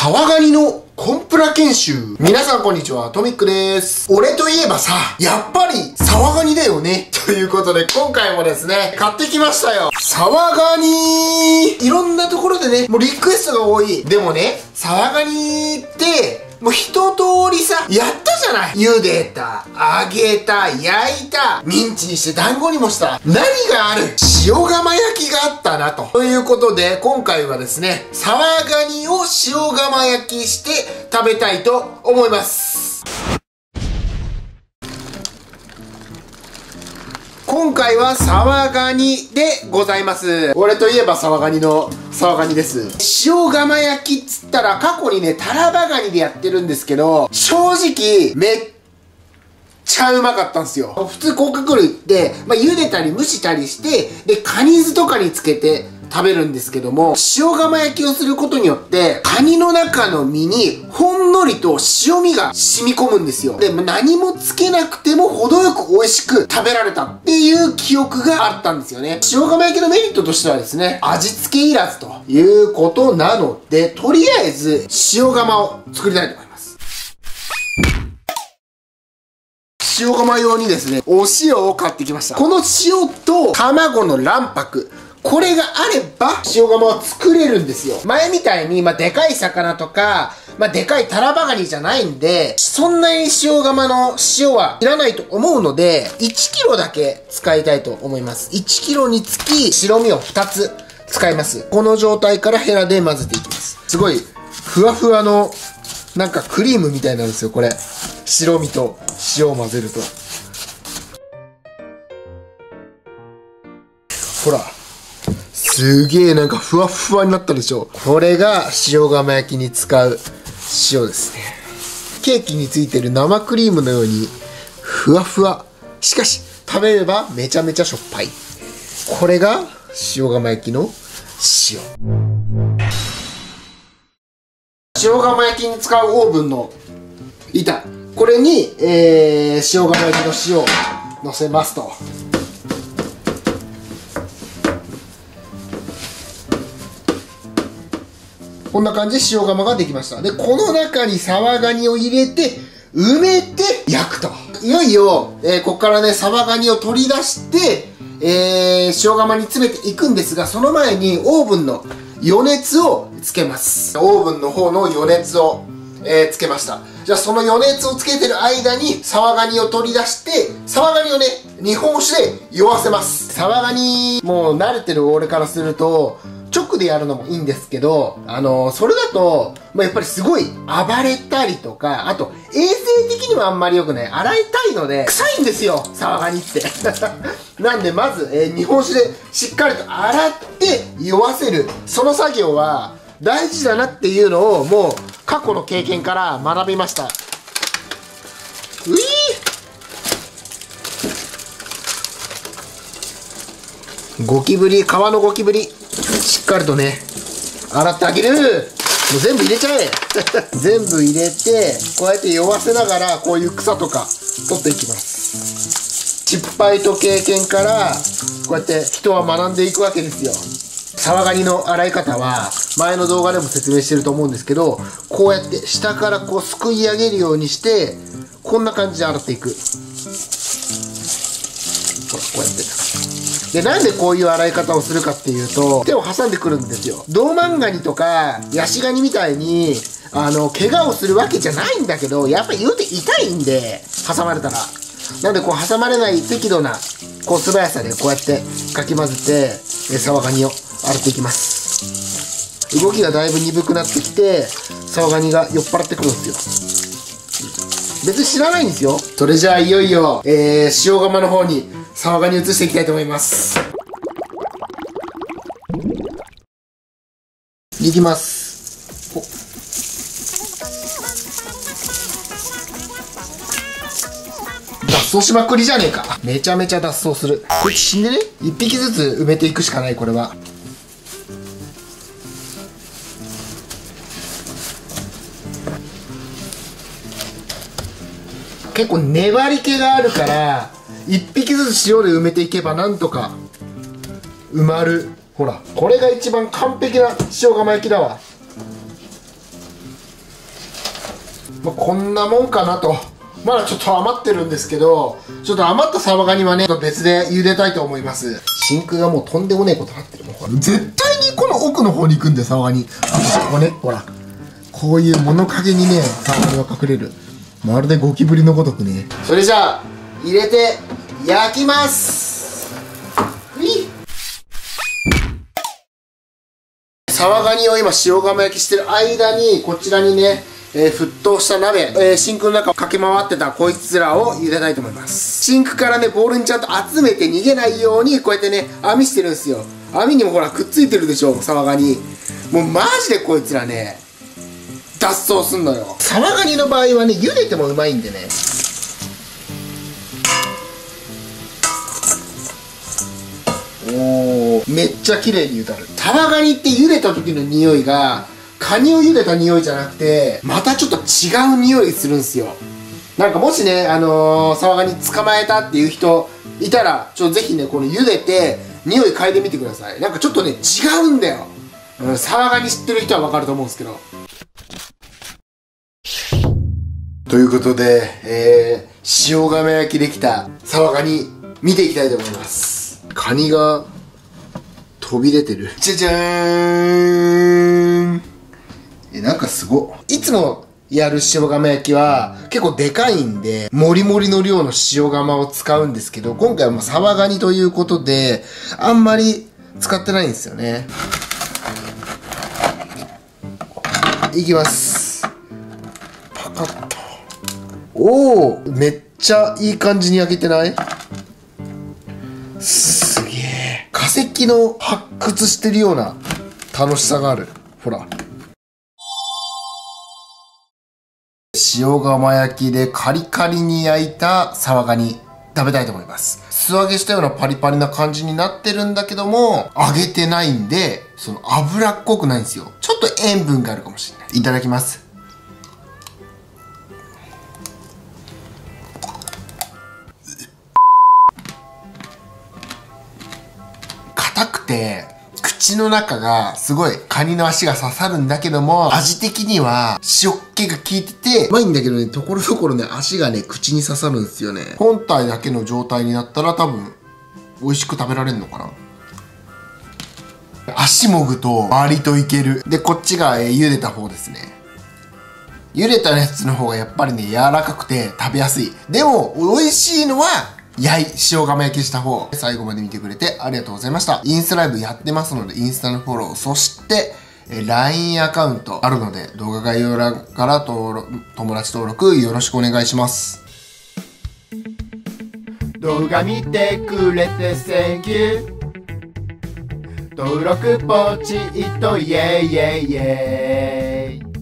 サワガニのコンプラ研修。皆さんこんにちは、トミックです。俺といえばさ、やっぱりサワガニだよね。ということで今回もですね、買ってきましたよ。サワガニ。いろんなところでね、もうリクエストが多い。でもね、サワガニって、もう一通りさ、やったじゃない。茹でた、揚げた、焼いた、ミンチにして団子にもした。何がある？塩釜焼きがあったなと。ということで、今回はですね、サワガニを塩釜焼きして食べたいと思います。今回はサワガニでございます。俺といえばサワガニのサワガニです。塩釜焼きっつったら過去にね、タラバガニでやってるんですけど、正直めっちゃうまかったんですよ。普通甲殻類って、茹でたり蒸したりして、で、カニ酢とかにつけて食べるんですけども、塩釜焼きをすることによって、カニの中の身にほんのりと塩味が染み込むんですよ。で、何もつけなくても程よく美味しく食べられたっていう記憶があったんですよね。塩釜焼きのメリットとしてはですね、味付けいらずということなので、とりあえず塩釜を作りたいと思います。塩釜用にですね、お塩を買ってきました。この塩と卵の卵白、これがあれば塩釜は作れるんですよ。前みたいにでかい魚とかでかいタラバガニじゃないんで、そんなに塩釜の塩はいらないと思うので、1キロだけ使いたいと思います。1キロにつき白身を2つ使います。この状態からヘラで混ぜていきます。すごいふわふわのなんかクリームみたいなんですよ、これ。白身と塩を混ぜると。ほら。すげえなんかふわふわになったでしょ。これが塩釜焼きに使う塩ですね。ケーキについてる生クリームのようにふわふわ。しかし食べればめちゃめちゃしょっぱい。これが塩釜焼きの塩。塩釜焼きに使うオーブンの板。これに、塩釜焼きの塩を乗せますと。こんな感じで塩釜ができました。で、この中にサワガニを入れて、埋めて焼くと。いよいよ、ここからね、サワガニを取り出して、塩釜に詰めていくんですが、その前にオーブンの余熱をつけます。オーブンの方の余熱を、つけました。じゃあその余熱をつけてる間にサワガニを取り出して、サワガニをね、日本酒で酔わせます。サワガニ、もう慣れてる俺からすると、直でやるのもいいんですけど、それだと、やっぱりすごい暴れたりとか、あと衛生的にもあんまり良くない。洗いたいので、臭いんですよ、サワガニって。なんでまず、日本酒でしっかりと洗って酔わせる。その作業は大事だなっていうのをもう過去の経験から学びました。ゴキブリ、皮のゴキブリ、しっかりとね、洗ってあげる。もう全部入れちゃえ。全部入れて、こうやって酔わせながら、こういう草とか取っていきます。失敗と経験から、こうやって人は学んでいくわけですよ。サワガニの洗い方は、前の動画でも説明してると思うんですけど、こうやって下からこうすくい上げるようにして、こんな感じで洗っていく。ほら、こうやって。で、なんでこういう洗い方をするかっていうと、手を挟んでくるんですよ。ドウマンガニとか、ヤシガニみたいに、怪我をするわけじゃないんだけど、やっぱり言うて痛いんで、挟まれたら。なんでこう挟まれない適度な、こう素早さでこうやってかき混ぜて、サワガニを洗っていきます。動きがだいぶ鈍くなってきて、サワガニが酔っ払ってくるんですよ。別に知らないんですよ。それじゃあいよいよ、塩釜の方にサワガニ移していきたいと思います。いきます。脱走しまくりじゃねえか。めちゃめちゃ脱走する。こいつ死んでね。一匹ずつ埋めていくしかない、これは。結構粘り気があるから1匹ずつ塩で埋めていけばなんとか埋まる。ほらこれが一番完璧な塩釜焼きだわ。 まあ、こんなもんかなと。まだちょっと余ってるんですけど、ちょっと余ったサバガニはね、別で茹でたいと思います。シンクがもうとんでもねえことになってる。もうこれ絶対にこの奥の方に行くんだよ、サバガニ。ここね、ほら。こういう物陰にね、サバガニは隠れる。まるでゴキブリのごとくね。それじゃあ、入れて、焼きます。サバガニを今塩釜焼きしてる間に、こちらにね、沸騰した鍋、シンクの中を駆け回ってたこいつらを茹でたいと思います。シンクからね、ボウルにちゃんと集めて逃げないように、こうやってね、網してるんですよ。網にもほら、くっついてるでしょ、サバガニ。もうマジでこいつらね、脱走すんのよ。サバガニの場合はね、茹でてもうまいんでね。おー、めっちゃ綺麗に茹だる。サバガニって茹でた時の匂いが、カニを茹でた匂いじゃなくて、またちょっと違う匂いするんすよ。なんかもしね、サバガニ捕まえたっていう人いたら、ぜひね、この茹でて、匂い嗅いでみてください。なんかちょっとね、違うんだよ。サバガニ知ってる人はわかると思うんですけど。ということで、塩釜焼きできたサバガニ、見ていきたいと思います。カニが、飛び出てる。じゃじゃーん。なんかすごい。いつもやる塩釜焼きは結構でかいんで、もりもりの量の塩釜を使うんですけど、今回はもうサバガニということで、あんまり使ってないんですよね。いきます。パカッと。おー、めっちゃいい感じに焼けてない？すげえ。化石の発掘してるような楽しさがある。ほら。塩釜焼きでカリカリに焼いたサバガニ食べたいと思います。素揚げしたようなパリパリな感じになってるんだけども、揚げてないんで、その脂っこくないんですよ。ちょっと塩分があるかもしれない。いただきます。硬くて、口の中がすごいカニの足が刺さるんだけども、味的には塩っ気が効いててうまいんだけどね、ところどころね、足がね、口に刺さるんですよね。本体だけの状態になったら多分美味しく食べられるのかな。足もぐと周りといける。で、こっちが茹でた方ですね。茹でたやつの方がやっぱりね、柔らかくて食べやすい。でも美味しいのは塩釜焼きした方。最後まで見てくれてありがとうございました。インスタライブやってますので、インスタのフォロー、そして、LINE アカウントあるので、動画概要欄から友達登録よろしくお願いします。動画見てくれて Thank you。登録ポチッとイエイイエイイエイ。